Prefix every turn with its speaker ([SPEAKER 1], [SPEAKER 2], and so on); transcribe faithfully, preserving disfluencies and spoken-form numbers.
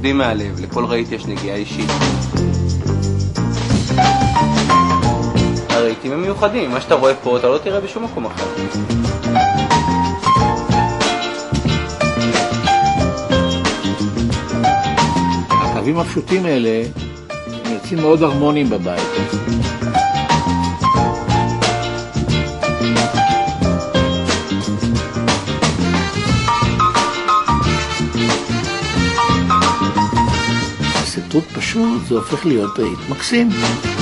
[SPEAKER 1] עובדים מהלב, לכל רהיט יש נגיעה אישית. הרהיטים הם מיוחדים, מה שאתה רואה פה אתה לא תראה בשום מקום אחר.
[SPEAKER 2] הקווים הפשוטים האלה הם יוצאים מאוד הרמוניים בבית. סרטוט פשוט זה הופך להיות רהיט מקסים.